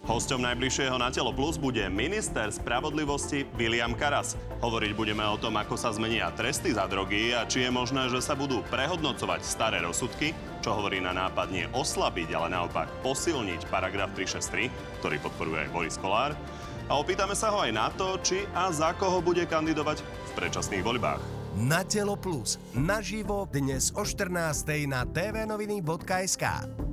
Hosťom najbližšieho Na telo plus bude minister spravodlivosti Viliam Karas. Hovoriť budeme o tom, ako sa zmenia tresty za drogy a či je možné, že sa budú prehodnocovať staré rozsudky, čo hovorí na nápad nie oslabiť, ale naopak posilniť paragraf 363, ktorý podporuje aj Boris Kollár. A opýtame sa ho aj na to, či a za koho bude kandidovať v predčasných voľbách. Na telo plus. Naživo dnes o 14:00 na tvnoviny.sk.